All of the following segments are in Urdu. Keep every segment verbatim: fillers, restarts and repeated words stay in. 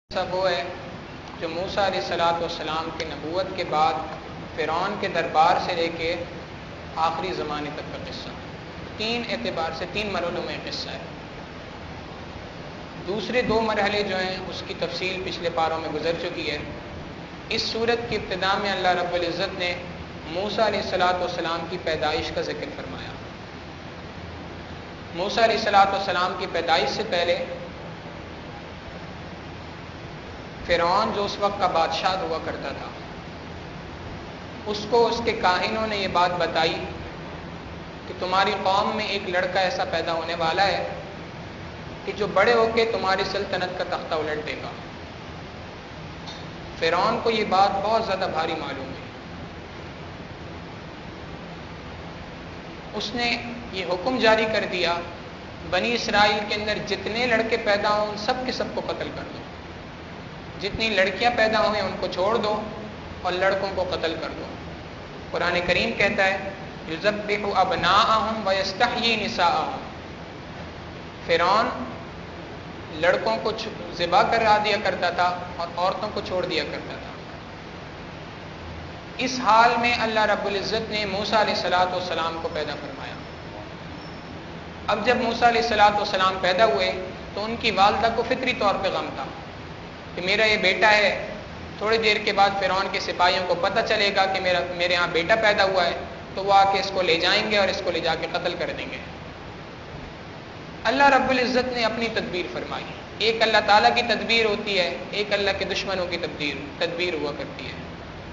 سب وہ ہے جو موسیٰ علیہ الصلوۃ والسلام کے نبوت کے بعد فرعون کے دربار سے لے کے آخری زمانے تک کا قصہ، تین اعتبار سے تین مرحلوں میں قصہ ہے۔ دوسرے دو مرحلے جو ہیں اس کی تفصیل پچھلے پاروں میں گزر چکی ہے۔ اس صورت کی ابتدا میں اللہ رب العزت نے موسیٰ علیہ الصلوۃ والسلام کی پیدائش کا ذکر فرمایا۔ موسیٰ علیہ الصلوۃ والسلام کی پیدائش سے پہلے فرعون جو اس وقت کا بادشاہ ہوا کرتا تھا، اس کو اس کے کاہنوں نے یہ بات بتائی کہ تمہاری قوم میں ایک لڑکا ایسا پیدا ہونے والا ہے کہ جو بڑے ہو کے تمہاری سلطنت کا تختہ الٹ دے گا۔ فرعون کو یہ بات بہت زیادہ بھاری معلوم ہے۔ اس نے یہ حکم جاری کر دیا، بنی اسرائیل کے اندر جتنے لڑکے پیدا ہوں سب کے سب کو قتل کر دو، جتنی لڑکیاں پیدا ہوئیں ان کو چھوڑ دو اور لڑکوں کو قتل کر دو۔ قرآن کریم کہتا ہے یذبح ابناءہم ویستحیی نساءہم، فرعون لڑکوں کو ذبح کرا دیا کرتا تھا اور عورتوں کو چھوڑ دیا کرتا تھا۔ اس حال میں اللہ رب العزت نے موسیٰ علیہ الصلوۃ والسلام کو پیدا فرمایا۔ اب جب موسیٰ علیہ الصلوۃ والسلام پیدا ہوئے تو ان کی والدہ کو فطری طور پہ غم تھا کہ میرا یہ بیٹا ہے، تھوڑی دیر کے بعد فرعون کے سپاہیوں کو پتہ چلے گا کہ میرا میرے ہاں بیٹا پیدا ہوا ہے، تو وہ آ کے اس کو لے جائیں گے اور اس کو لے جا کے قتل کر دیں گے۔ اللہ رب العزت نے اپنی تدبیر فرمائی۔ ایک اللہ تعالیٰ کی تدبیر ہوتی ہے، ایک اللہ کے دشمنوں کی تدبیر تدبیر ہوا کرتی ہے۔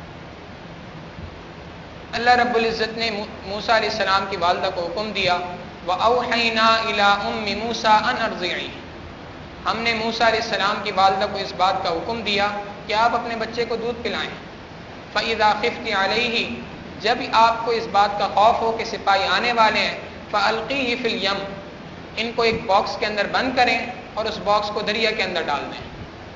اللہ رب العزت نے موسیٰ علیہ السلام کی والدہ کو حکم دیا وَأَوْحَيْنَا إِلَىٰ أُمِّ مُوسَىٰ أَنْ أَرْضِعِيهِ، ہم نے موسیٰ علیہ السلام کی والدہ کو اس بات کا حکم دیا کہ آپ اپنے بچے کو دودھ پلائیں۔ فَإِذَا خِفْتِ عَلَيْهِ، جب آپ کو اس بات کا خوف ہو کہ سپاہی آنے والے ہیں، فَأَلْقِيهِ فِي الْيَمِّ، ان کو ایک باکس کے اندر بند کریں اور اس باکس کو دریا کے اندر ڈال دیں۔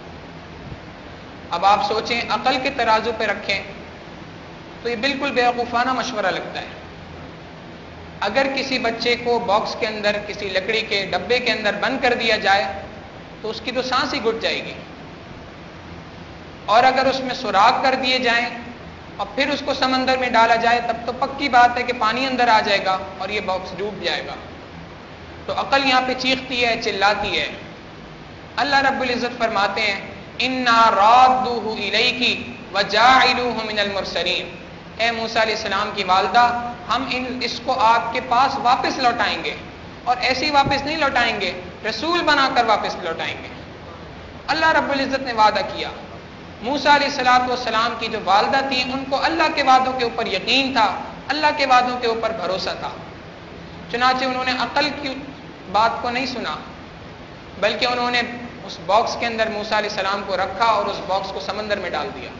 اب آپ سوچیں، عقل کے ترازو پہ رکھیں تو یہ بالکل بیوقوفانہ مشورہ لگتا ہے۔ اگر کسی بچے کو باکس کے اندر کسی لکڑی کے ڈبے کے اندر بند کر دیا جائے تو اس کی تو سانس ہی گھٹ جائے گی، اور اگر اس میں سوراخ کر دیے جائیں اور پھر اس کو سمندر میں ڈالا جائے تب تو پکی بات ہے کہ پانی اندر آ جائے گا اور یہ باکس ڈوب جائے گا۔ تو عقل یہاں پہ چیختی ہے، چلاتی ہے۔ اللہ رب العزت فرماتے ہیں اِنَّا رَادُّوهُ إِلَيْكِ وَجَاعِلُوهُ مِنَ الْمُرْسَلِينَ، اے موسیٰ علیہ السلام کی والدہ، ہم ان اس کو آپ کے پاس واپس لوٹائیں گے، اور ایسے ہی واپس نہیں لوٹائیں گے، رسول بنا کر واپس لوٹائیں گے۔ اللہ رب العزت نے وعدہ کیا۔ موسیٰ علیہ الصلوۃ والسلام کی جو والدہ تھی ان کو اللہ کے وعدوں کے اوپر یقین تھا، اللہ کے وعدوں کے اوپر بھروسہ تھا، چنانچہ انہوں نے عقل کی بات کو نہیں سنا، بلکہ انہوں نے اس باکس کے اندر موسیٰ علیہ السلام کو رکھا اور اس باکس کو سمندر میں ڈال دیا۔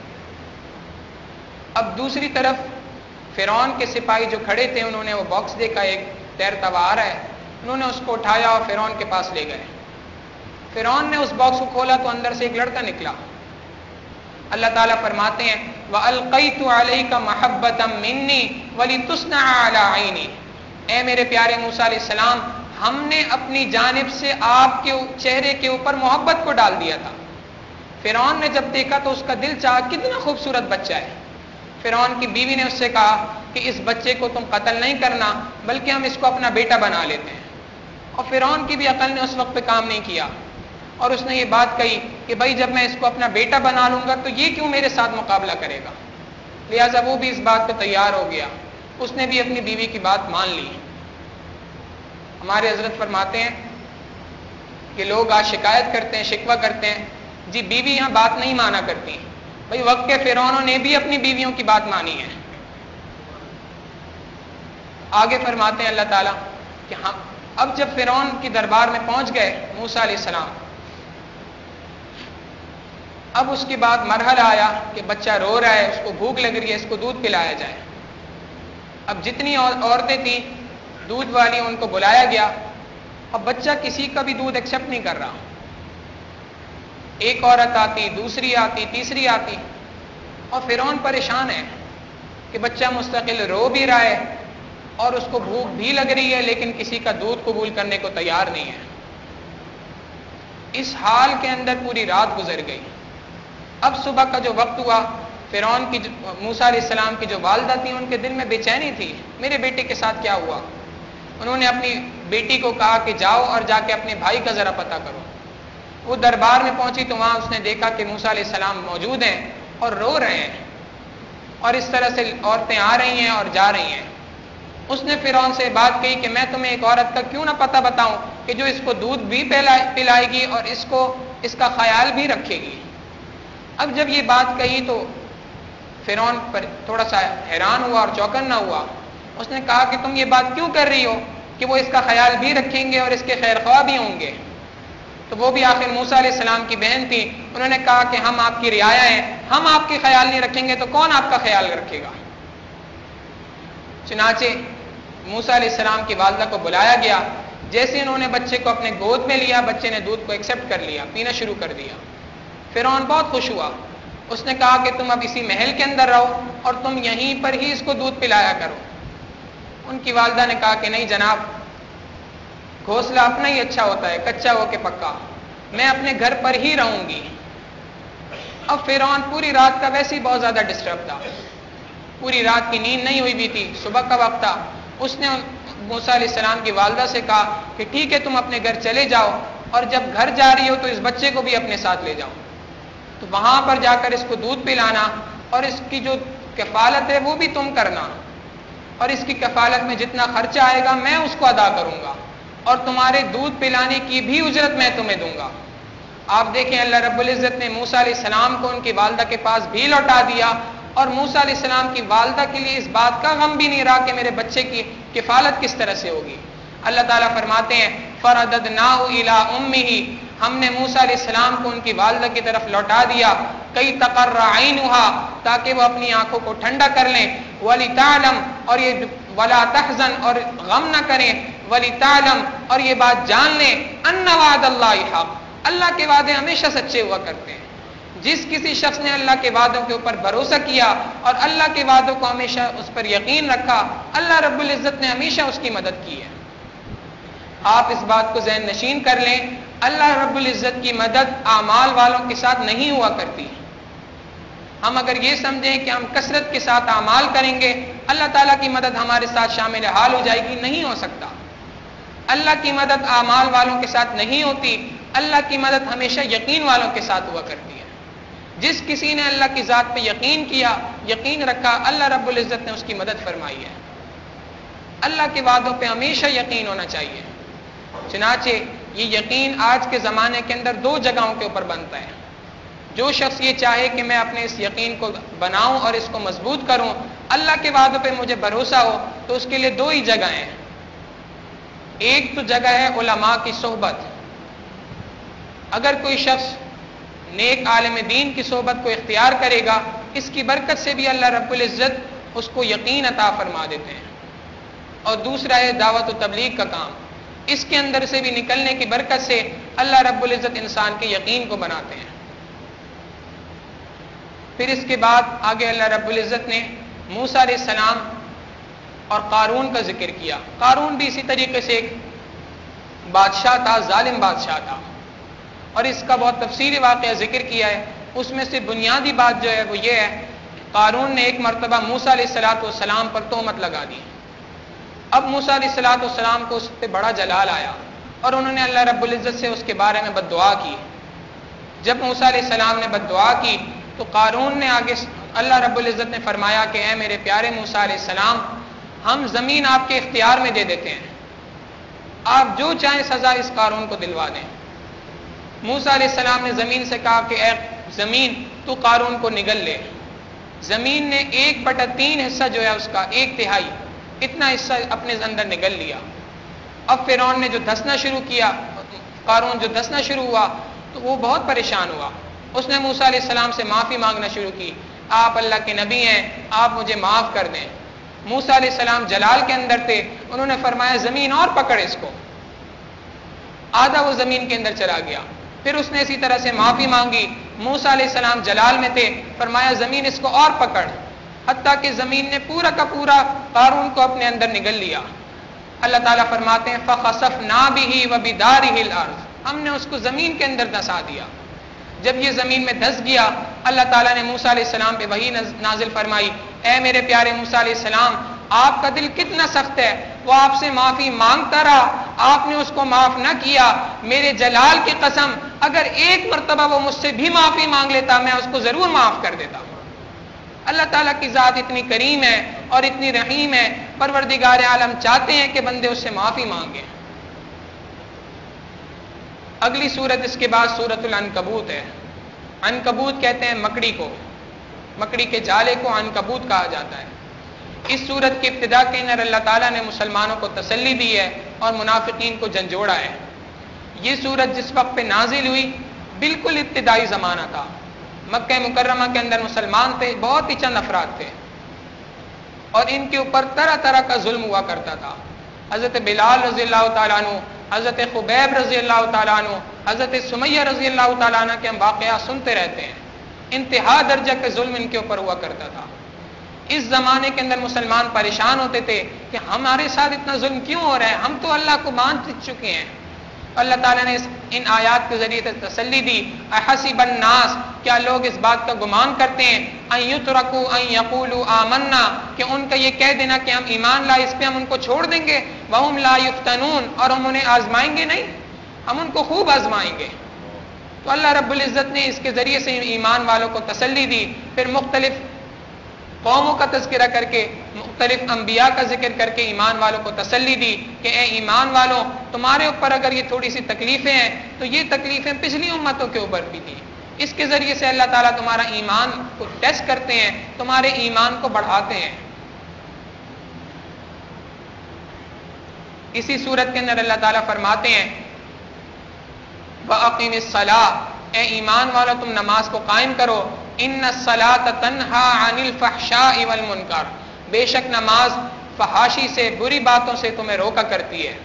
اب دوسری طرف فرعون کے سپاہی جو کھڑے تھے، انہوں نے وہ باکس دیکھا، ایک تیرتا ہوا آ رہا ہے، انہوں نے اس کو اٹھایا اور فرعون کے پاس لے گئے۔ فرعون نے اس باکس کو کھولا تو اندر سے ایک لڑکا نکلا۔ اللہ تعالیٰ فرماتے ہیں وَأَلْقَيْتُ عَلَيْكَ مَحَبَّةً مِّنِّي وَلِتُصْنَعَ عَلَىٰ عَيْنِي، اے میرے پیارے موسیٰ علیہ السلام، ہم نے اپنی جانب سے آپ کے چہرے کے اوپر محبت کو ڈال دیا تھا۔ فرعون نے جب دیکھا تو اس کا دل چاہا کتنا خوبصورت بچہ ہے۔ فرعون کی بیوی نے اس سے کہا کہ اس بچے کو تم قتل نہیں کرنا بلکہ ہم اس کو اپنا بیٹا بنا لیتے ہیں، اور فرعون کی بھی عقل نے اس وقت پہ کام نہیں کیا، اور اس نے یہ بات کہی کہ بھائی جب میں اس کو اپنا بیٹا بنا لوں گا تو یہ کیوں میرے ساتھ مقابلہ کرے گا، لہٰذا وہ بھی اس بات پہ تیار ہو گیا، اس نے بھی اپنی بیوی کی بات مان لی۔ ہمارے حضرت فرماتے ہیں کہ لوگ آج شکایت کرتے ہیں، شکوہ کرتے ہیں، جی بیوی یہاں بات نہیں مانا کرتی، بھائی وقت کے فرعونوں نے بھی اپنی بیویوں کی بات مانی ہے۔ آگے فرماتے ہیں اللہ تعالیٰ کہ ہم اب جب فرعون کی دربار میں پہنچ گئے موسیٰ علیہ السلام، اب اس کے بعد مرحلہ آیا کہ بچہ رو رہا ہے، اس کو بھوک لگ رہی ہے، اس کو دودھ پلایا جائے۔ اب جتنی عورتیں تھیں دودھ والی ان کو بلایا گیا، اب بچہ کسی کا بھی دودھ ایکسیپٹ نہیں کر رہا، ایک عورت آتی، دوسری آتی، تیسری آتی، اور فرعون پریشان ہے کہ بچہ مستقل رو بھی رہا ہے اور اس کو بھوک بھی لگ رہی ہے لیکن کسی کا دودھ قبول کرنے کو تیار نہیں ہے۔ اس حال کے اندر پوری رات گزر گئی. اب صبح کا جو وقت ہوا، فرعون کی موسیٰ علیہ السلام کی جو والدہ تھی ان کے دل میں بے چینی تھی، میرے بیٹے کے ساتھ کیا ہوا. انہوں نے اپنی بیٹی کو کہا کہ جاؤ اور جا کے اپنے بھائی کا ذرا پتہ کرو. وہ دربار میں پہنچی تو وہاں اس نے دیکھا کہ موسیٰ علیہ السلام موجود ہیں اور رو رہے ہیں، اور اس طرح سے عورتیں آ رہی ہیں اور جا رہی ہیں. اس نے فرعون سے بات کہی کہ میں تمہیں ایک عورت کا کیوں نہ پتہ بتاؤں کہ جو اس کو دودھ بھی پلائے گی اور اس کو اس کا خیال بھی رکھے گی. اب جب یہ بات کہی تو فرعون پر تھوڑا سا حیران ہوا اور چوکنا ہوا. اس نے کہا کہ تم یہ بات کیوں کر رہی ہو کہ وہ اس کا خیال بھی رکھیں گے اور اس کے خیر خواہ بھی ہوں گے. تو وہ بھی آخر موسیٰ علیہ السلام کی بہن تھی. انہوں نے کہا کہ ہم آپ کی رعایا ہیں، ہم آپ کی خیال نہیں رکھیں گے تو کون آپ کا خیال رکھے گا. چنانچہ موسیٰ علیہ السلام کی والدہ کو بلایا گیا. جیسے انہوں نے بچے کو اپنے گود میں لیا، بچے نے دودھ کو ایکسیپٹ کر لیا، پینا شروع کر دیا. فرعون بہت خوش ہوا. اس نے کہا کہ تم اب اسی محل کے اندر رہو اور تم یہیں پر ہی اس کو دودھ پلایا کرو. ان کی والدہ نے کہا کہ نہیں جناب، گھونسلہ اپنا ہی اچھا ہوتا ہے، کچا ہو کے پکا، میں اپنے گھر پر ہی رہوں گی. اب فرعون پوری رات کا ویسے ہی بہت زیادہ ڈسٹرب تھا، پوری رات کی نیند نہیں ہوئی بھی تھی، صبح کا وقت تھا. اس نے موسیٰ علیہ السلام کی والدہ سے کہا کہ ٹھیک ہے تم اپنے گھر چلے جاؤ، اور جب گھر جا رہی ہو تو اس بچے کو بھی اپنے ساتھ لے جاؤ. تو وہاں پر جا کر اس کو دودھ پلانا اور اس کی جو کفالت ہے وہ بھی تم کرنا، اور اس کی کفالت میں جتنا خرچہ آئے گا میں اس کو ادا کروں گا، اور تمہارے دودھ پلانے کی بھی اجرت میں تمہیں دوں گا. آپ دیکھیں اللہ رب العزت نے موسیٰ علیہ السلام کو ان کی والدہ کے پاس بھی لوٹا دیا، اور موسیٰ علیہ السلام کی والدہ کے لیے اس بات کا غم بھی نہیں رہا کہ میرے بچے کی کفالت کس طرح سے ہوگی. اللہ تعالیٰ فرماتے ہیں فَرَدَدْنَاهُ إِلَىٰ أُمِّهِ، ہم نے موسیٰ علیہ السلام کو ان کی والدہ کی طرف لوٹا دیا. کئی تقر عینها، تاکہ وہ اپنی آنکھوں کو ٹھنڈا کر لیں. وَلِتَعْلَمْ، اور یہ وَلَا تَحْزَنْ، اور غم نہ کریں. وَلِتَعْلَمْ، اور یہ بات جان لیں أَنَّ وَعْدَ اللَّهِ حَقٌّ، اللہ کے وعدے ہمیشہ سچے ہوا کرتے ہیں. جس کسی شخص نے اللہ کے وعدوں کے اوپر بھروسہ کیا اور اللہ کے وعدوں کو ہمیشہ اس پر یقین رکھا، اللہ رب العزت نے ہمیشہ اس کی مدد کی ہے. آپ اس بات کو ذہن نشین کر لیں، اللہ رب العزت کی مدد اعمال والوں کے ساتھ نہیں ہوا کرتی. ہم اگر یہ سمجھیں کہ ہم کثرت کے ساتھ اعمال کریں گے اللہ تعالیٰ کی مدد ہمارے ساتھ شامل حال ہو جائے گی، نہیں ہو سکتا. اللہ کی مدد اعمال والوں کے ساتھ نہیں ہوتی، اللہ کی مدد ہمیشہ یقین والوں کے ساتھ ہوا کرتی ہے. جس کسی نے اللہ کی ذات پہ یقین کیا، یقین رکھا، اللہ رب العزت نے اس کی مدد فرمائی ہے. اللہ کے وعدوں پہ ہمیشہ یقین ہونا چاہیے. چنانچہ یہ یقین آج کے زمانے کے اندر دو جگہوں کے اوپر بنتا ہے. جو شخص یہ چاہے کہ میں اپنے اس یقین کو بناؤں اور اس کو مضبوط کروں، اللہ کے وعدوں پہ مجھے بھروسہ ہو، تو اس کے لیے دو ہی جگہ ہیں. ایک تو جگہ ہے علماء کی صحبت. اگر کوئی شخص نیک عالم دین کی صحبت کو اختیار کرے گا، اس کی برکت سے بھی اللہ رب العزت اس کو یقین عطا فرما دیتے ہیں. اور دوسرا ہے دعوت و تبلیغ کا کام. اس کے اندر سے بھی نکلنے کی برکت سے اللہ رب العزت انسان کے یقین کو بناتے ہیں. پھر اس کے بعد آگے اللہ رب العزت نے موسیٰ علیہ السلام اور قارون کا ذکر کیا. قارون بھی اسی طریقے سے ایک بادشاہ تھا، ظالم بادشاہ تھا، اور اس کا بہت تفصیلی واقعہ ذکر کیا ہے. اس میں سے بنیادی بات جو ہے وہ یہ ہے کہ قارون نے ایک مرتبہ موسیٰ علیہ السلام پر تہمت لگا دی. اب موسیٰ علیہ السلام کو اس پہ بڑا جلال آیا اور انہوں نے اللہ رب العزت سے اس کے بارے میں بد دعا کی. جب موسیٰ علیہ السلام نے بد دعا کی تو قارون نے آگے اللہ رب العزت نے فرمایا کہ اے میرے پیارے موسیٰ علیہ السلام، ہم زمین آپ کے اختیار میں دے دیتے ہیں، آپ جو چاہیں سزا اس قارون کو دلوا دیں. موسیٰ علیہ السلام نے زمین سے کہا کہ اے زمین تو قارون کو نگل لے. زمین نے ایک بٹا تین حصہ جو ہے اس کا ایک تہائی اتنا حصہ اپنے اندر نگل لیا. اب فرعون نے جو دھسنا شروع کیا، قارون جو دھسنا شروع ہوا تو وہ بہت پریشان ہوا. اس نے موسیٰ علیہ السلام سے معافی مانگنا شروع کی، آپ اللہ کے نبی ہیں، آپ مجھے معاف کر دیں. موسیٰ علیہ السلام جلال کے اندر تھے، انہوں نے فرمایا زمین اور پکڑ اس کو. آدھا وہ زمین کے اندر چلا گیا. پھر اس نے اسی طرح سے معافی مانگی. موسیٰ علیہ السلام جلال میں تھے، فرمایا زمین اس کو اور پکڑ، حتیٰ کہ زمین نے پورا کا پورا قارون کو اپنے اندر نگل لیا. اللہ تعالیٰ فرماتے ہیں فَخَسَفْنَا بِهِ وَبِدَارِهِ الْأَرْضِ، ہم نے اس کو زمین کے اندر دھسا دیا. جب یہ زمین میں دھس گیا اللہ تعالیٰ نے موسیٰ علیہ السلام پہ وحی نازل فرمائی, اے میرے پیارے موسیٰ علیہ السلام آپ کا دل کتنا سخت ہے, وہ آپ سے معافی مانگتا رہا, آپ نے اس کو معاف نہ کیا, میرے جلال کی قسم اگر ایک مرتبہ وہ مجھ سے بھی معافی مانگ لیتا میں اس کو ضرور معاف کر دیتا. اللہ تعالیٰ کی ذات اتنی کریم ہے اور اتنی رحیم ہے, پروردگار عالم چاہتے ہیں کہ بندے اس سے معافی مانگیں. اگلی سورت اس کے بعد سورت العنکبوت ہے. عنکبوت کہتے ہیں مکڑی کو, مکڑی کے جالے کو عنکبوت کہا جاتا ہے. اس سورت کی ابتدا کے اندر اللہ تعالیٰ نے مسلمانوں کو تسلی دی ہے اور منافقین کو جھنجھوڑا ہے. یہ سورت جس وقت پہ نازل ہوئی بالکل ابتدائی زمانہ تھا. مکہ مکرمہ کے اندر مسلمان تھے, بہت ہی چند افراد تھے اور ان کے اوپر طرح طرح کا ظلم ہوا کرتا تھا. حضرت بلال رضی اللہ تعالیٰ عنہ, حضرت خبیب رضی اللہ تعالیٰ عنہ, حضرت سمیہ رضی اللہ تعالیٰ عنہ کے ہم واقعات سنتے رہتے ہیں. انتہا درجہ کے ظلم ان کے اوپر ہوا کرتا تھا. اس زمانے کے اندر مسلمان پریشان ہوتے تھے کہ ہمارے ساتھ اتنا ظلم کیوں ہو رہا ہے, ہم تو اللہ کو مان چکے ہیں. اللہ تعالیٰ نے ان آیات کے ذریعے سے تسلی دی. احسب الناس, کیا لوگ اس بات کا گمان کرتے ہیں, ان یترکوا ان یقولوا آمنا, کہ ان کا یہ کہہ دینا کہ ہم ایمان لائے اس پہ ہم ان کو چھوڑ دیں گے, وہم لا یفتنون, اور ہم انہیں آزمائیں گے نہیں, ہم ان کو خوب آزمائیں گے. تو اللہ رب العزت نے اس کے ذریعے سے ایمان والوں کو تسلی دی. پھر مختلف قوموں کا تذکرہ کر کے, مختلف انبیاء کا ذکر کر کے ایمان والوں کو تسلی دی کہ اے ایمان والوں تمہارے اوپر اگر یہ تھوڑی سی تکلیفیں ہیں تو یہ تکلیفیں پچھلی امتوں کے اوپر بھی تھیں. اس کے ذریعے سے اللہ تعالیٰ تمہارا ایمان کو ٹیسٹ کرتے ہیں, تمہارے ایمان کو بڑھاتے ہیں. اسی صورت کے اندر اللہ تعالیٰ فرماتے ہیں وَأَقِمِ الصَّلَاةَ, اے ایمان والو تم نماز کو قائم کرو. ان الصلاۃ تنہا عن الفحشاء والمنکر, بے شک نماز فحاشی سے, بری باتوں سے تمہیں روکا کرتی ہے.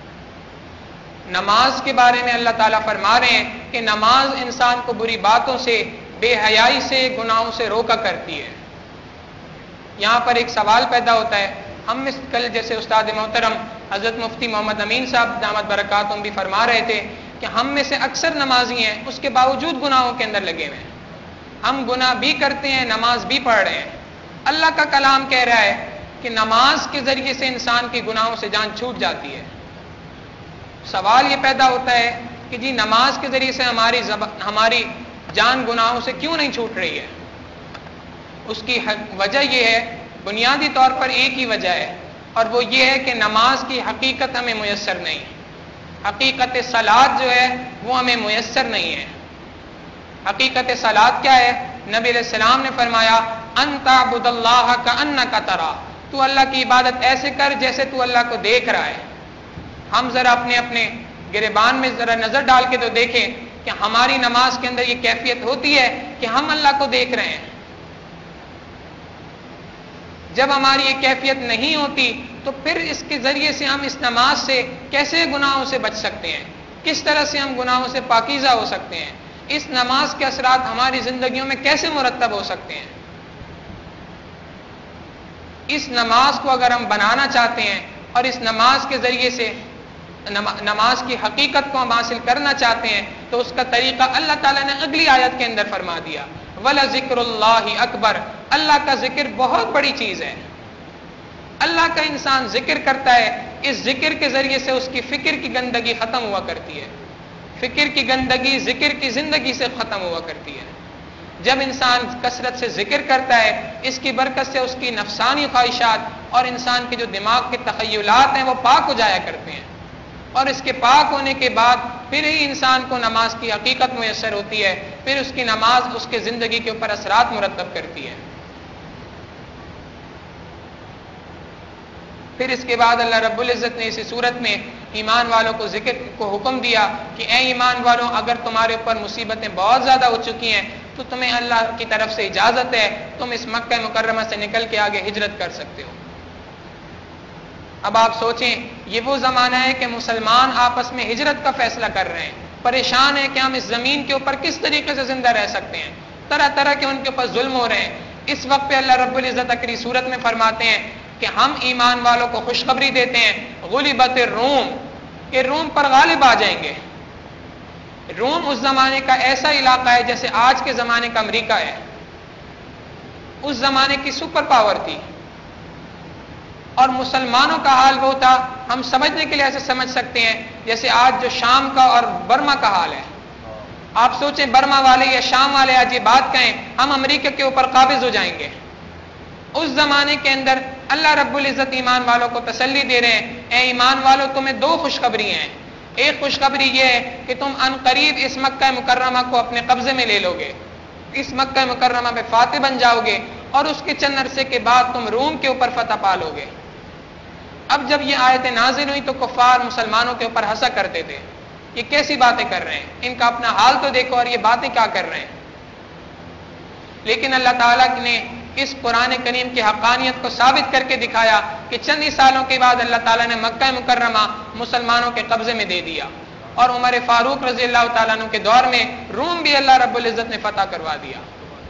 نماز کے بارے میں اللہ تعالیٰ فرما رہے ہیں کہ نماز انسان کو بری باتوں سے, بے حیائی سے, گناہوں سے روکا کرتی ہے. یہاں پر ایک سوال پیدا ہوتا ہے. ہم اس کل جیسے استاد محترم حضرت مفتی محمد امین صاحب دامت برکاتہم بھی فرما رہے تھے کہ ہم میں سے اکثر نمازی ہیں, اس کے باوجود گناہوں کے اندر لگے ہوئے ہیں. ہم گناہ بھی کرتے ہیں, نماز بھی پڑھ رہے ہیں. اللہ کا کلام کہہ رہا ہے کہ نماز کے ذریعے سے انسان کی گناہوں سے جان چھوٹ جاتی ہے. سوال یہ پیدا ہوتا ہے کہ جی نماز کے ذریعے سے ہماری زب... ہماری جان گناہوں سے کیوں نہیں چھوٹ رہی ہے؟ اس کی وجہ یہ ہے, بنیادی طور پر ایک ہی وجہ ہے, اور وہ یہ ہے کہ نماز کی حقیقت ہمیں میسر نہیں. حقیقت صلاۃ جو ہے وہ ہمیں میسر نہیں ہے. حقیقت صلاۃ کیا ہے؟ نبی علیہ السلام نے فرمایا ان تعبد اللہ کأنک ترا, تو اللہ کی عبادت ایسے کر جیسے تو اللہ کو دیکھ رہا ہے. ہم ذرا اپنے اپنے گریبان میں ذرا نظر ڈال کے تو دیکھیں کہ ہماری نماز کے اندر یہ کیفیت ہوتی ہے کہ ہم اللہ کو دیکھ رہے ہیں. جب ہماری یہ کیفیت نہیں ہوتی تو پھر اس کے ذریعے سے ہم اس نماز سے کیسے گناہوں سے بچ سکتے ہیں, کس طرح سے ہم گناہوں سے پاکیزہ ہو سکتے ہیں, اس نماز کے اثرات ہماری زندگیوں میں کیسے مرتب ہو سکتے ہیں. اس نماز کو اگر ہم بنانا چاہتے ہیں اور اس نماز کے ذریعے سے نماز کی حقیقت کو ہم حاصل کرنا چاہتے ہیں تو اس کا طریقہ اللہ تعالیٰ نے اگلی آیت کے اندر فرما دیا وَلَذِكْرُ اللَّهِ اکبر, اللہ کا ذکر بہت بڑی چیز ہے. اللہ کا انسان ذکر کرتا ہے, اس ذکر کے ذریعے سے اس کی فکر کی گندگی ختم ہوا کرتی ہے. فکر کی گندگی ذکر کی زندگی سے ختم ہوا کرتی ہے. جب انسان کثرت سے ذکر کرتا ہے اس کی برکت سے اس کی نفسانی خواہشات اور انسان کے جو دماغ کے تخیلات ہیں وہ پاک ہو جایا کرتے ہیں, اور اس کے پاک ہونے کے بعد پھر ہی انسان کو نماز کی حقیقت میسر ہوتی ہے, پھر اس کی نماز اس کے زندگی کے اوپر اثرات مرتب کرتی ہے. پھر اس کے بعد اللہ رب العزت نے اسی صورت میں ایمان والوں کو ذکر کو حکم دیا کہ اے ایمان والوں اگر تمہارے اوپر مصیبتیں بہت زیادہ ہو چکی ہیں تو تمہیں اللہ کی طرف سے اجازت ہے, تم اس مکہ مکرمہ سے نکل کے آگے ہجرت کر سکتے ہو. اب آپ سوچیں یہ وہ زمانہ ہے کہ مسلمان آپس میں ہجرت کا فیصلہ کر رہے ہیں, پریشان ہیں کہ ہم اس زمین کے اوپر کس طریقے سے زندہ رہ سکتے ہیں, طرح طرح کے ان کے اوپر ظلم ہو رہے ہیں. اس وقت پہ اللہ رب العزت اکری صورت میں فرماتے ہیں کہ ہم ایمان والوں کو خوشخبری دیتے ہیں غلبت الروم, کہ روم پر غالب آ جائیں گے. روم اس زمانے کا ایسا علاقہ ہے جیسے آج کے زمانے کا امریکہ ہے، اس زمانے کی سپر پاور تھی، اور مسلمانوں کا حال وہ تھا، ہم سمجھنے کے لیے ایسے سمجھ سکتے ہیں جیسے آج جو شام کا اور برما کا حال ہے۔ آپ سوچیں برما والے یا شام والے آج یہ بات کہیں ہم امریکہ کے اوپر قابض ہو جائیں گے۔ اس زمانے کے اندر اللہ رب العزت ایمان والوں کو تسلی دے رہے ہیں، اے ایمان والوں تمہیں دو خوشخبری ہیں، ایک خوشخبری یہ ہے کہ تم ان قریب اس مکہ مکرمہ کو اپنے قبضے میں لے لو گے، اس مکہ مکرمہ میں فاتح بن جاؤ گے، اور اس کے چند عرصے کے بعد تم روم کے اوپر فتح پا لو گے۔ اب جب یہ آیتیں نازل ہوئی تو کفار مسلمانوں کے اوپر ہنسا کرتے تھے، یہ کیسی باتیں کر رہے ہیں، ان کا اپنا حال تو دیکھو اور یہ باتیں کیا کر رہے ہیں۔ لیکن اللہ تعالیٰ نے اس قرآن کریم کی حقانیت کو ثابت کر کے دکھایا کہ چند ہی سالوں کے بعد اللہ تعالیٰ نے مکہ مکرمہ مسلمانوں کے قبضے میں دے دیا، اور عمر فاروق رضی اللہ تعالیٰ عنہ کے دور میں روم بھی اللہ رب العزت نے فتح کروا دیا۔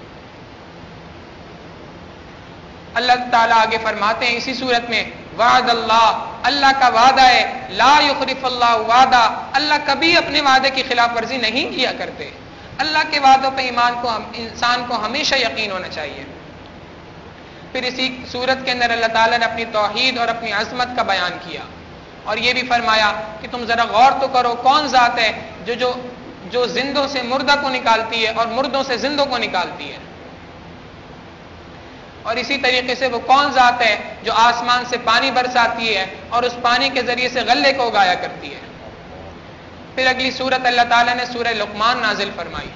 اللہ تعالیٰ آگے فرماتے ہیں اسی صورت میں، وعد اللہ، اللہ کا وعدہ ہے، لا یخلف اللہ وعدہ، اللہ کبھی اپنے وعدے کی خلاف ورزی نہیں کیا کرتے۔ اللہ کے وعدوں پہ ایمان کو انسان کو ہمیشہ یقین ہونا چاہیے۔ پھر اسی صورت کے اندر اللہ تعالیٰ نے اپنی توحید اور اپنی عظمت کا بیان کیا، اور یہ بھی فرمایا کہ تم ذرا غور تو کرو کون ذات ہے جو جو جو زندوں سے مردہ کو نکالتی ہے اور مردوں سے زندوں کو نکالتی ہے، اور اسی طریقے سے وہ کون ذات ہے جو آسمان سے پانی برساتی ہے اور اس پانی کے ذریعے سے غلے کو اگایا کرتی ہے۔ پھر اگلی صورت اللہ تعالیٰ نے سورہ لقمان نازل فرمائی۔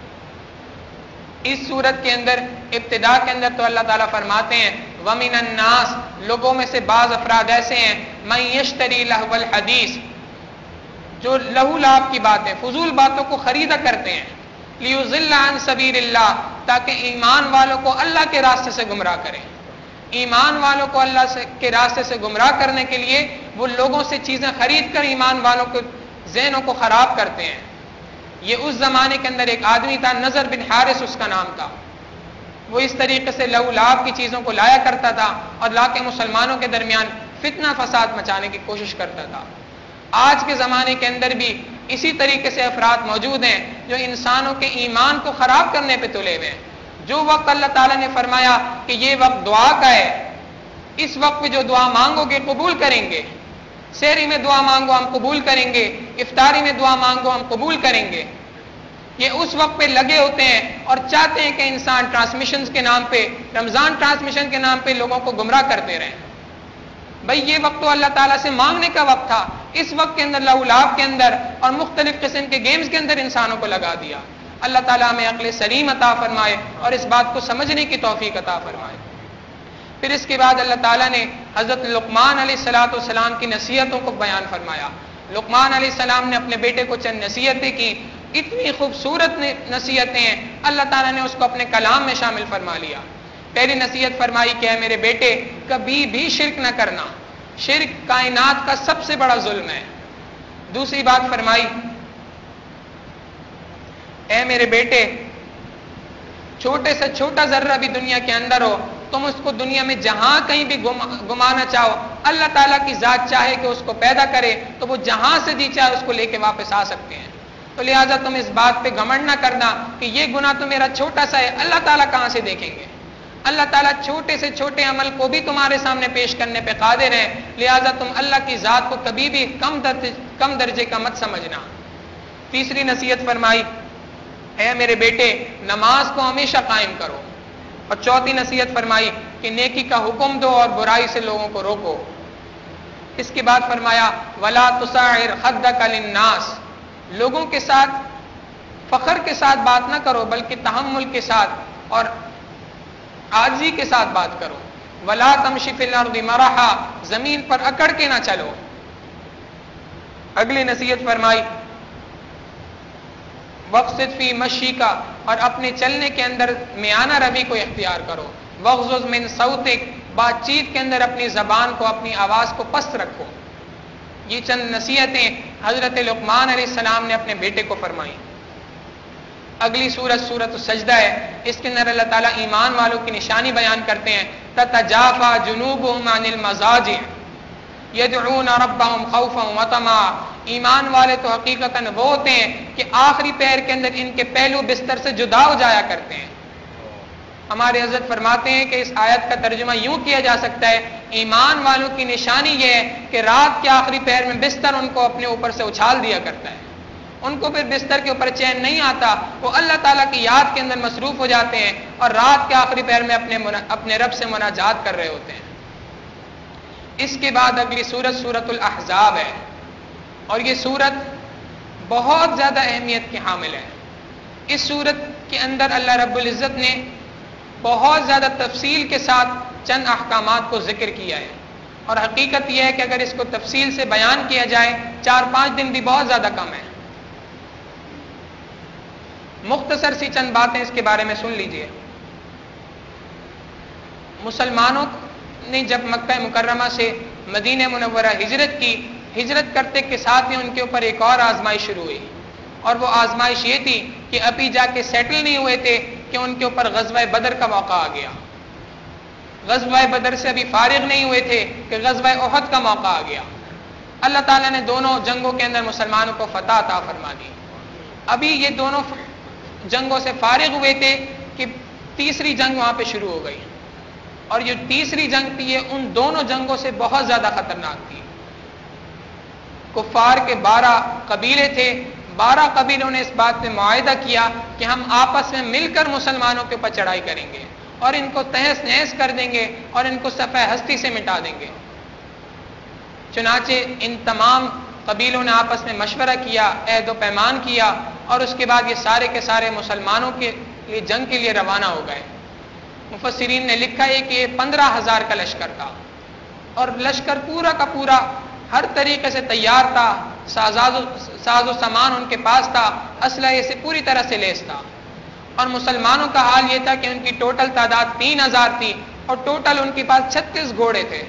اس صورت کے اندر ابتدا کے اندر تو اللہ تعالیٰ فرماتے ہیں وَمِنَ النَّاسِ، لوگوں میں سے بعض افراد ایسے ہیں مَن يَشْتَرِي لَهْوَ الْحَدِيثِ، جو لہو لعب کی باتیں، فضول باتوں کو خریدا کرتے ہیں، لِيُضِلَّ عَن سَبِيلِ اللَّهِ، تاکہ ایمان والوں کو اللہ کے راستے سے گمراہ کریں۔ ایمان والوں کو اللہ سے کے راستے سے گمراہ کرنے کے لیے وہ لوگوں سے چیزیں خرید کر ایمان والوں کے ذہنوں کو خراب کرتے ہیں۔ یہ اس زمانے کے اندر ایک آدمی تھا، نضر بن حارث اس کا نام تھا، وہ اس طریقے سے لہو لعب کی چیزوں کو لایا کرتا تھا اور لا کے مسلمانوں کے درمیان فتنہ فساد مچانے کی کوشش کرتا تھا۔ آج کے زمانے کے اندر بھی اسی طریقے سے افراد موجود ہیں جو انسانوں کے ایمان کو خراب کرنے پہ تلے ہوئے ہیں۔ جو وقت اللہ تعالیٰ نے فرمایا کہ یہ وقت دعا کا ہے، اس وقت پہ جو دعا مانگو گے قبول کریں گے، سحری میں دعا مانگو ہم قبول کریں گے، افطاری میں دعا مانگو ہم قبول کریں گے، یہ اس وقت پہ لگے ہوتے ہیں اور چاہتے ہیں کہ انسان ٹرانسمیشنز کے نام پہ، رمضان ٹرانسمیشن کے نام پہ لوگوں کو گمراہ کرتے رہیں۔ بھئی یہ وقت تو اللہ تعالیٰ سے مانگنے کا وقت تھا، اس وقت کے اندر لہو لعب کے اندر اور مختلف قسم کے گیمز کے اندر انسانوں کو لگا دیا۔ اللہ تعالیٰ ہمیں عقل سلیم عطا فرمائے اور اس بات کو سمجھنے کی توفیق عطا فرمائے۔ پھر اس کے بعد اللہ تعالیٰ نے حضرت لقمان علیہ الصلوۃ والسلام کی نصیحتوں کو بیان فرمایا۔ لقمان علیہ السلام نے اپنے بیٹے کو چند نصیحتیں کی، اتنی خوبصورت نصیحتیں ہیں، اللہ تعالیٰ نے اس کو اپنے کلام میں شامل فرما لیا۔ پہلی نصیحت فرمائی کہ اے میرے بیٹے کبھی بھی شرک نہ کرنا، شرک کائنات کا سب سے بڑا ظلم ہے۔ دوسری بات فرمائی اے میرے بیٹے چھوٹے سے چھوٹا ذرہ بھی دنیا کے اندر ہو تم اس کو دنیا میں جہاں کہیں بھی گمانا چاہو، اللہ تعالیٰ کی ذات چاہے کہ اس کو پیدا کرے تو وہ جہاں سے دی چاہے اس کو لے کے واپس آ سکتے ہیں۔ تو لہٰذا تم اس بات پہ گھمنڈ نہ کرنا کہ یہ گناہ تو میرا چھوٹا سا ہے، اللہ تعالیٰ کہاں سے دیکھیں گے۔ اللہ تعالیٰ چھوٹے سے چھوٹے عمل کو بھی تمہارے سامنے پیش کرنے پہ قادر ہے، لہٰذا تم اللہ کی ذات کو کبھی بھی کم درجے کم درجے کا مت سمجھنا۔ تیسری نصیحت فرمائی اے میرے بیٹے نماز کو ہمیشہ قائم کرو، اور چوتھی نصیحت فرمائی کہ نیکی کا حکم دو اور برائی سے لوگوں کو روکو۔ اس کے بعد فرمایا ولا تصعر خدک للناس، لوگوں کے ساتھ فخر کے ساتھ بات نہ کرو بلکہ تحمل کے ساتھ اور عاجزی کے ساتھ بات کرو۔ ولا تمشی فی الارض مرحا، زمین پر اکڑ کے نہ چلو۔ اگلی نصیحت فرمائی وقصد فی مشی کا، اور اپنے چلنے کے اندر میانہ روی کو اختیار کرو۔ وغضض من صوتک، بات چیت کے اندر اپنی زبان کو اپنی آواز کو پست رکھو۔ یہ چند نصیحتیں حضرت لقمان علیہ السلام نے اپنے بیٹے کو فرمائی۔ اگلی سورت سورت السجدہ ہے، اس کے اندر اللہ تعالیٰ ایمان والوں کی نشانی بیان کرتے ہیں تتجافى جنوبهم عن المضاجع يدعون ربهم خوفا وطمعا، ایمان والے تو حقیقتاً وہ ہوتے ہیں کہ آخری پہر کے اندر ان کے پہلو بستر سے جدا ہو جایا کرتے ہیں۔ ہمارے حضرت فرماتے ہیں کہ اس آیت کا ترجمہ یوں کیا جا سکتا ہے، ایمان والوں کی نشانی یہ ہے کہ رات کے آخری پہر میں بستر ان کو اپنے اوپر سے اچھال دیا کرتا ہے، ان کو پھر بستر کے اوپر چین نہیں آتا، وہ اللہ تعالیٰ کی یاد کے اندر مصروف ہو جاتے ہیں اور رات کے آخری پہر میں اپنے اپنے رب سے مناجات کر رہے ہوتے ہیں۔ اس کے بعد اگلی سورت سورت الاحزاب ہے، اور یہ سورت بہت زیادہ اہمیت کی حامل ہے۔ اس سورت کے اندر اللہ رب العزت نے بہت زیادہ تفصیل کے ساتھ چند احکامات کو ذکر کیا ہے، اور حقیقت یہ ہے کہ اگر اس کو تفصیل سے بیان کیا جائے چار پانچ دن بھی بہت زیادہ کم ہے۔ مختصر سی چند باتیں اس کے بارے میں سن لیجئے۔ مسلمانوں نے جب مکہ مکرمہ سے مدینہ منورہ ہجرت کی، ہجرت کرتے کے ساتھ ہی ان کے اوپر ایک اور آزمائش شروع ہوئی، اور وہ آزمائش یہ تھی کہ ابھی جا کے سیٹل نہیں ہوئے تھے کہ ان کے اوپر غزوہ بدر کا موقع آ گیا۔ غزوہ بدر سے ابھی فارغ نہیں ہوئے تھے کہ غزوہ احد کا موقع آ گیا۔ اللہ تعالیٰ نے دونوں جنگوں کے اندر مسلمانوں کو فتح عطا فرما دی۔ ابھی یہ دونوں جنگوں سے فارغ ہوئے تھے کہ تیسری جنگ وہاں پہ شروع ہو گئی، اور یہ تیسری جنگ تھی یہ ان دونوں جنگوں سے بہت زیادہ خطرناک تھی۔ کفار کے بارہ قبیلے تھے، بارہ قبیلوں نے اس بات پہ معاہدہ کیا کہ ہم آپس میں مل کر مسلمانوں کے اوپر چڑھائی کریں گے اور ان کو تہس نہس کر دیں گے اور ان کو صفحہ ہستی سے مٹا دیں گے۔ چنانچہ ان تمام قبیلوں نے آپس میں مشورہ کیا، عہد و پیمان کیا، اور اس کے بعد یہ سارے کے سارے مسلمانوں کے لیے جنگ کے لیے روانہ ہو گئے۔ مفسرین نے لکھا ہے کہ یہ پندرہ ہزار کا لشکر تھا، اور لشکر پورا کا پورا ہر طریقے سے تیار تھا، ساز و سامان ان کے پاس تھا، اسلحے سے پوری طرح سے لیس تھا، اور مسلمانوں کا حال یہ تھا کہ ان کی ٹوٹل تعداد تین ہزار تھی، اور ٹوٹل ان کے پاس چھتیس گھوڑے تھے،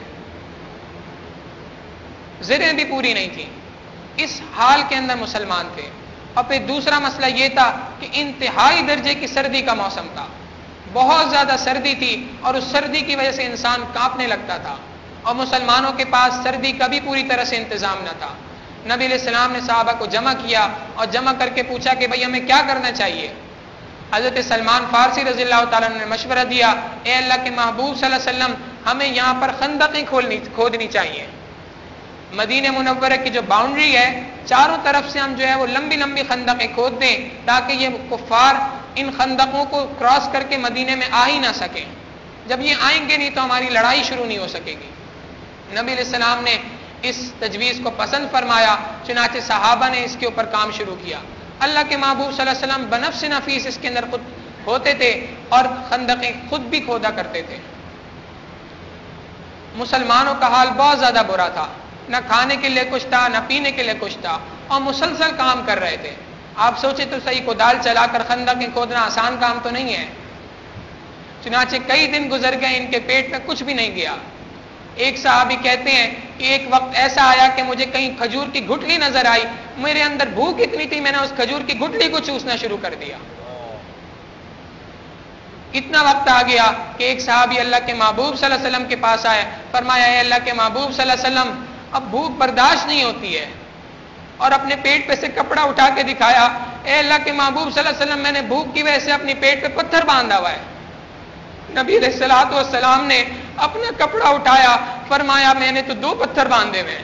زریں بھی پوری نہیں تھیں۔ اس حال کے اندر مسلمان تھے۔ اور پھر دوسرا مسئلہ یہ تھا کہ انتہائی درجے کی سردی کا موسم تھا، بہت زیادہ سردی تھی، اور اس سردی کی وجہ سے انسان کانپنے لگتا تھا، اور مسلمانوں کے پاس سردی کا بھی پوری طرح سے انتظام نہ تھا۔ نبی علیہ السلام نے صحابہ کو جمع کیا اور جمع کر کے پوچھا کہ بھئی ہمیں کیا کرنا چاہیے۔ حضرت سلمان فارسی رضی اللہ تعالیٰ نے مشورہ دیا، اے اللہ کے محبوب صلی اللہ علیہ وسلم، ہمیں یہاں پر خندقیں کھولنی کھودنی چاہیے۔ مدینہ منورہ کی جو باؤنڈری ہے، چاروں طرف سے ہم جو ہے وہ لمبی لمبی خندقیں کھود دیں تاکہ یہ کفار ان خندقوں کو کراس کر کے مدینے میں آ ہی نہ سکیں۔ جب یہ آئیں گے نہیں تو ہماری لڑائی شروع نہیں ہو سکے گی۔ نبی علیہ السلام نے اس تجویز کو پسند فرمایا، چنانچہ صحابہ نے اس کے اوپر کام شروع کیا۔ اللہ کے محبوب صلی اللہ علیہ وسلم بنفس نفیس اس کے اندر خود ہوتے تھے اور خندقیں خود بھی کھودا کرتے تھے۔ مسلمانوں کا حال بہت زیادہ برا تھا، نہ کھانے کے لیے کچھ تھا، نہ پینے کے لیے کچھ تھا، اور مسلسل کام کر رہے تھے۔ آپ سوچے تو صحیح، کودال چلا کر خندقیں کھودنا آسان کام تو نہیں ہے۔ چنانچہ کئی دن گزر گئے، ان کے پیٹ میں کچھ بھی نہیں گیا۔ ایک صحابی کہتے ہیں کہ ایک وقت ایسا آیا کہ مجھے کہیں کھجور کی گٹھلی نظر آئی، میرے اندر بھوک اتنی تھی میں نے اس کھجور کی گٹھلی کو چوسنا شروع کر دیا۔ اتنا وقت آ گیا کہ ایک صحابی اللہ کے محبوب صلی اللہ علیہ وسلم کے پاس آیا، فرمایا اے اللہ کے محبوب صلی اللہ علیہ وسلم، اب بھوک برداشت نہیں ہوتی ہے، اور اپنے پیٹ پہ سے کپڑا اٹھا کے دکھایا، اے اللہ کے محبوب صلی اللہ علیہ وسلم، میں نے بھوک کی وجہ سے اپنی پیٹ پہ پتھر باندھا ہوا ہے۔ نبی علیہ الصلوۃ والسلام نے اپنا کپڑا اٹھایا، فرمایا میں نے تو دو پتھر باندھے ہوئے ہیں۔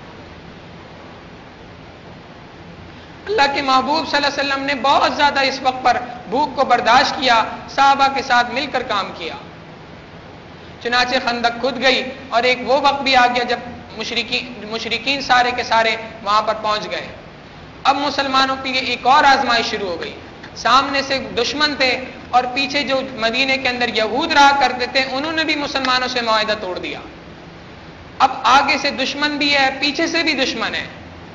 اللہ کے محبوب صلی اللہ علیہ وسلم نے بہت زیادہ اس وقت پر بھوک کو برداشت کیا، صحابہ کے ساتھ مل کر کام کیا۔ چنانچہ خندق کھد گئی، اور ایک وہ وقت بھی آ گیا جب مشرکین مشرکین سارے کے سارے وہاں پر پہنچ گئے۔ اب مسلمانوں کے لیے ایک اور آزمائش شروع ہو گئی۔ سامنے سے دشمن تھے، اور پیچھے جو مدینے کے اندر یہود رہا کرتے تھے انہوں نے بھی مسلمانوں سے معاہدہ توڑ دیا۔ اب آگے سے دشمن بھی ہے، پیچھے سے بھی دشمن ہے۔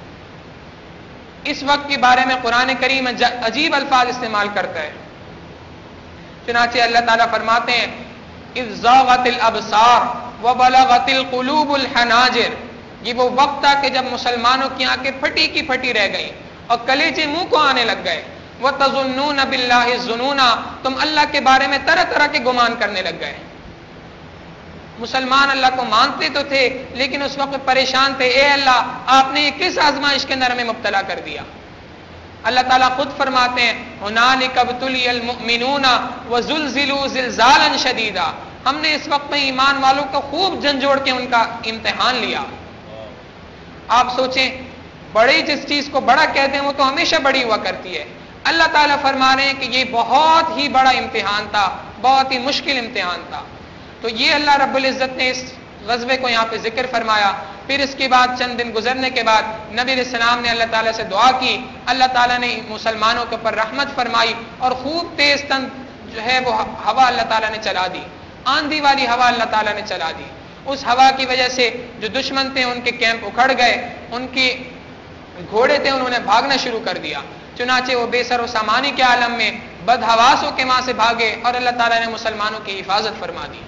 اس وقت کے بارے میں قرآن کریم عجیب الفاظ استعمال کرتا ہے۔ چنانچہ اللہ تعالیٰ فرماتے ہیں اذ زاغت الابصار وبلغت القلوب الحناجر، یہ وہ وقت تھا کہ جب مسلمانوں کی آنکھیں پھٹی کی پھٹی رہ گئیں اور کلیجے منہ کو آنے لگ گئے۔ وَتَظُنُّونَ بِاللَّهِ الظُّنُونَ، تم اللہ کے بارے میں طرح طرح کے گمان کرنے لگ گئے۔ مسلمان اللہ کو مانتے تو تھے لیکن اس وقت پریشان تھے، اے اللہ آپ نے یہ کس آزمائش کے اندر ہمیں مبتلا کر دیا؟ اللہ تعالیٰ خود فرماتے ہیں ہنالک ابتلی المؤمنون وزلزلوا زلزالا شدیدا، ہم نے اس وقت میں ایمان والوں کو خوب جھنجھوڑ کے ان کا امتحان لیا۔ آپ سوچیں، بڑی جس چیز کو بڑا کہتے ہیں وہ تو ہمیشہ بڑی ہوا کرتی ہے۔ اللہ تعالیٰ فرما رہے ہیں کہ یہ بہت ہی بڑا امتحان تھا، بہت ہی مشکل امتحان تھا۔ تو یہ اللہ رب العزت نے اس غزوے کو یہاں پہ ذکر فرمایا۔ پھر اس کے بعد چند دن گزرنے کے بعد نبی علیہ السلام نے اللہ تعالیٰ سے دعا کی، اللہ تعالیٰ نے مسلمانوں کے اوپر رحمت فرمائی اور خوب تیز تن جو ہے وہ ہوا اللہ تعالیٰ نے چلا دی، آندھی والی ہوا اللہ تعالیٰ نے چلا دی۔ اس ہوا کی وجہ سے جو دشمن تھے ان کے کیمپ اکھڑ گئے، ان کے گھوڑے تھے انہوں نے بھاگنا شروع کر دیا، چنانچہ وہ بے سر و سامانی کے عالم میں بدحواسوں کے وہاں سے بھاگے اور اللہ تعالیٰ نے مسلمانوں کی حفاظت فرما دی۔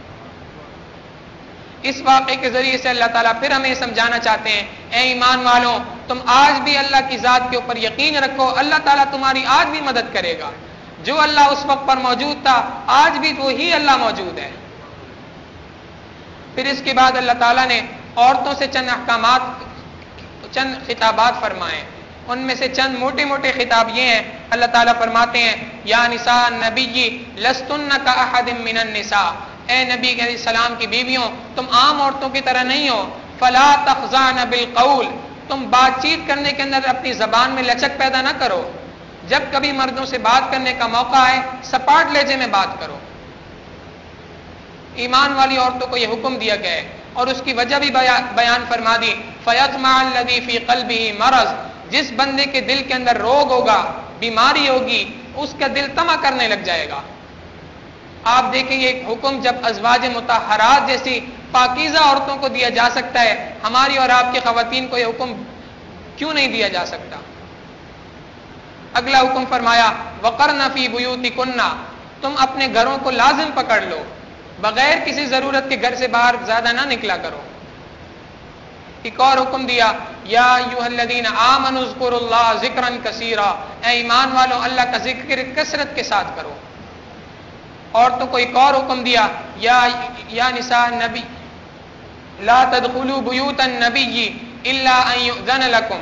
اس واقعے کے ذریعے سے اللہ تعالیٰ پھر ہمیں سمجھانا چاہتے ہیں، اے ایمان والوں تم آج بھی اللہ کی ذات کے اوپر یقین رکھو، اللہ تعالیٰ تمہاری آج بھی مدد کرے گا۔ جو اللہ اس وقت پر موجود تھا آج بھی وہی اللہ موجود ہے۔ پھر اس کے بعد اللہ تعالیٰ نے عورتوں سے چند احکامات، چند خطابات فرمائے، ان میں سے چند موٹے موٹے خطاب یہ ہیں۔ اللہ تعالیٰ فرماتے ہیں یا نساء النبی لستن کاحد من النساء، اے نبی علیہ السلام کی بیویوں تم عام عورتوں کی طرح نہیں ہو، فلا تخضعن بالقول، تم بات چیت کرنے کے اندر اپنی زبان میں لچک پیدا نہ کرو، جب کبھی مردوں سے بات کرنے کا موقع آئے سپاٹ لہجے میں بات کرو۔ ایمان والی عورتوں کو یہ حکم دیا گیا ہے اور اس کی وجہ بھی بیان فرما دی، فیطمع الذی فی قلبہ مرض، جس بندے کے دل کے اندر روگ ہوگا، بیماری ہوگی، اس کا دل طمع کرنے لگ جائے گا۔ آپ دیکھیں یہ حکم جب ازواج مطہرات جیسی پاکیزہ عورتوں کو دیا جا سکتا ہے، ہماری اور آپ کی خواتین کو یہ حکم کیوں نہیں دیا جا سکتا؟ اگلا حکم فرمایا وقرن فی بیوتکن، تم اپنے گھروں کو لازم پکڑ لو، بغیر کسی ضرورت کے گھر سے باہر زیادہ نہ نکلا کرو۔ ایک اور حکم دیا یا ایھا الذین آمنوا اذکروا اللہ ذکرا کثیرا، اے ایمان والو اللہ کا ذکر کثرت کے ساتھ کرو۔ عورتوں کو ایک اور حکم دیا یا یا نساء النبی لا تدخلوا بیوت النبی الا ان یؤذن لکم،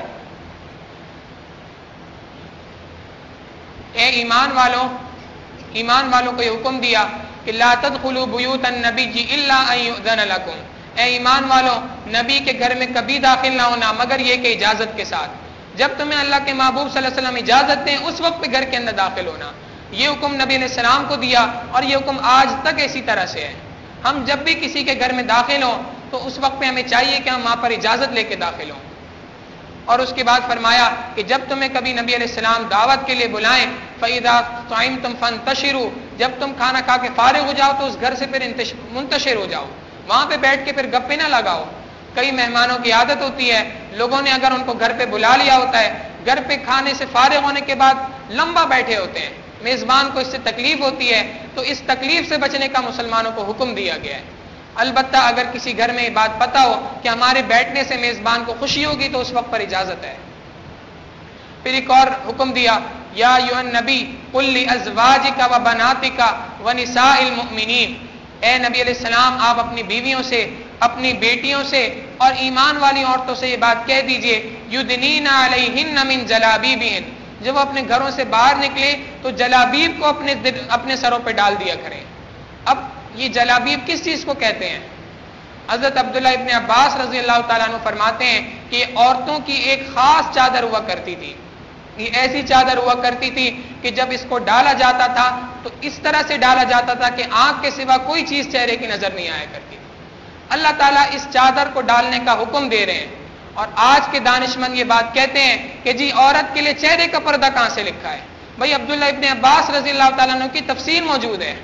اے ایمان والو ایمان والوں کو یہ حکم دیا کہ لا تدخلوا بیوت النبی الا ان یؤذن لکم، اے ایمان والو نبی کے گھر میں کبھی داخل نہ ہونا مگر یہ کہ اجازت کے ساتھ، جب تمہیں اللہ کے محبوب صلی اللہ علیہ وسلم اجازت دیں اس وقت پہ گھر کے اندر داخل ہونا۔ یہ حکم نبی علیہ السلام کو دیا اور یہ حکم آج تک اسی طرح سے ہے۔ ہم جب بھی کسی کے گھر میں داخل ہوں تو اس وقت پہ ہمیں چاہیے کہ ہم وہاں پر اجازت لے کے داخل ہوں۔ اور اس کے بعد فرمایا کہ جب تمہیں کبھی نبی علیہ السلام دعوت کے لیے بلائیں فَإِذَا طَعِمْتُمْ فَانْتَشِرُوا، جب تم کھانا کھا کے فارغ ہو جاؤ تو اس گھر سے پھر منتشر ہو جاؤ، وہاں پہ بیٹھ کے پھر گپے نہ لگاؤ۔ کئی مہمانوں کی عادت ہوتی ہے، لوگوں نے اگر ان کو گھر پہ بلا لیا ہوتا ہے، گھر پہ کھانے سے فارغ ہونے کے بعد لمبا بیٹھے ہوتے ہیں، میزبان کو اس سے تکلیف ہوتی ہے، تو اس تکلیف سے بچنے کا مسلمانوں کو حکم دیا گیا ہے۔ البتہ اگر کسی گھر میں یہ بات پتہ ہو کہ ہمارے بیٹھنے سے میزبان کو خوشی ہوگی تو اس وقت پر اجازت ہے۔ پھر ایک اور حکم دیا یا ایھا النبی قل لازواجک وبناتک ونساء المؤمنین، اے نبی علیہ السلام آپ اپنی بیویوں سے، اپنی بیٹیوں سے اور ایمان والی عورتوں سے یہ بات کہہ دیجئے یدنین علیہن من جلابیبہن، جب وہ اپنے گھروں سے باہر نکلے تو جلابیب کو اپنے اپنے سروں پہ ڈال دیا کریں۔ اب یہ جلابیب کس چیز کو کہتے ہیں؟ حضرت عبداللہ ابن عباس رضی اللہ تعالیٰ عنہ فرماتے ہیں کہ یہ عورتوں کی ایک خاص چادر ہوا کرتی تھی، یہ ایسی چادر ہوا کرتی تھی کہ جب اس کو ڈالا جاتا تھا تو اس طرح سے ڈالا جاتا تھا کہ آنکھ کے سوا کوئی چیز چہرے کی نظر نہیں آیا کرتی تھی۔ اللہ تعالیٰ اس چادر کو ڈالنے کا حکم دے رہے ہیں، اور آج کے دانشمند یہ بات کہتے ہیں کہ جی عورت کے لیے چہرے کا پردہ کہاں سے لکھا ہے؟ بھائی عبداللہ ابن عباس رضی اللہ تعالیٰ عنہ کی تفسیر موجود ہے۔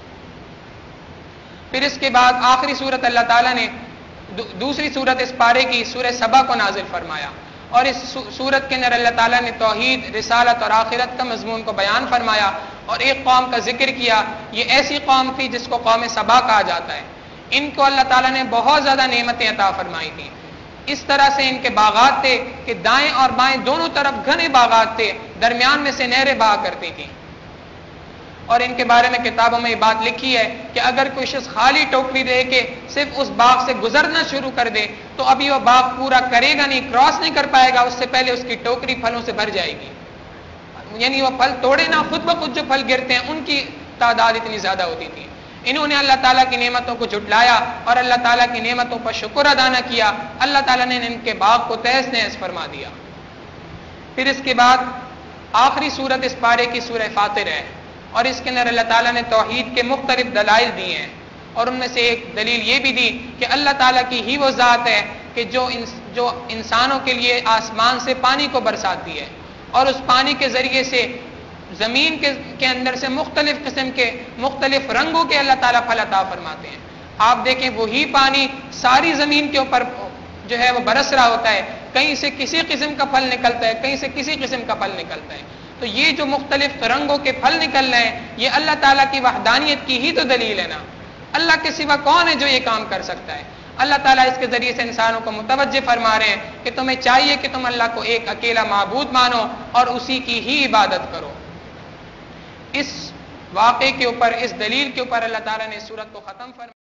پھر اس کے بعد آخری صورت اللہ تعالیٰ نے دوسری صورت اس پارے کی سورہ سبا کو نازل فرمایا، اور اس صورت کے اندر اللہ تعالیٰ نے توحید، رسالت اور آخرت کا مضمون کو بیان فرمایا اور ایک قوم کا ذکر کیا۔ یہ ایسی قوم تھی جس کو قوم سبا کہا جاتا ہے، ان کو اللہ تعالیٰ نے بہت زیادہ نعمتیں عطا فرمائی تھیں، اس طرح سے ان کے باغات تھے کہ دائیں اور بائیں دونوں طرف گھنے باغات تھے، درمیان میں سے نہریں بہا کرتی تھیں، اور ان کے بارے میں کتابوں میں یہ بات لکھی ہے کہ اگر کوئی شخص خالی ٹوکری دے کے صرف اس باغ سے گزرنا شروع کر دے تو ابھی وہ باغ پورا کرے گا نہیں، کراس نہیں کر پائے گا، اس سے پہلے اس کی ٹوکری پھلوں سے بھر جائے گی. یعنی وہ پھل توڑے نہ، خود بخود جو پھل گرتے ہیں ان کی تعداد اتنی زیادہ ہوتی تھی. انہوں نے اللہ تعالیٰ کی نعمتوں کو جھٹلایا اور اللہ تعالیٰ کی نعمتوں پر شکر ادا نہ کیا. اللہ تعالیٰ نے ان کے باغ کو تہس نہس فرما دیا. پھر اس کے بعد آخری سورت اس پارے کی سورہ فاتر ہے، اور اس کے اندر اللہ تعالیٰ نے توحید کے مختلف دلائل دیے ہیں، اور ان میں سے ایک دلیل یہ بھی دی کہ اللہ تعالیٰ کی ہی وہ ذات ہے کہ جو جو انسانوں کے لیے آسمان سے پانی کو برساتی ہے، اور اس پانی کے ذریعے سے زمین کے کے اندر سے مختلف قسم کے مختلف رنگوں کے اللہ تعالیٰ پھل عطا فرماتے ہیں. آپ دیکھیں وہی پانی ساری زمین کے اوپر جو ہے وہ برس رہا ہوتا ہے، کہیں سے کسی قسم کا پھل نکلتا ہے، کہیں سے کسی قسم کا پھل نکلتا ہے. تو یہ جو مختلف رنگوں کے پھل نکل رہے ہیں یہ اللہ تعالیٰ کی وحدانیت کی ہی تو دلیل ہے نا. اللہ کے سوا کون ہے جو یہ کام کر سکتا ہے؟ اللہ تعالیٰ اس کے ذریعے سے انسانوں کو متوجہ فرما رہے ہیں کہ تمہیں چاہیے کہ تم اللہ کو ایک اکیلا معبود مانو اور اسی کی ہی عبادت کرو. اس واقعے کے اوپر، اس دلیل کے اوپر اللہ تعالیٰ نے سورت کو ختم فرمایا.